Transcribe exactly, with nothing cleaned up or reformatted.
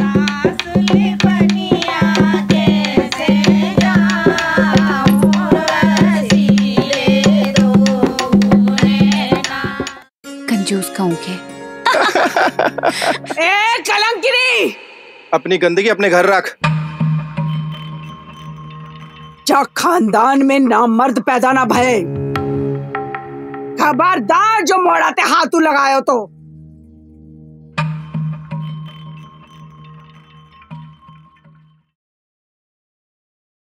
कंजूस कहूँ के। ए कलंकिनी, अपनी गंदगी अपने घर रख। जा खानदान में नामर्द पैदा ना भये, खबरदार जो मोड़ाते हाथू लगायो तो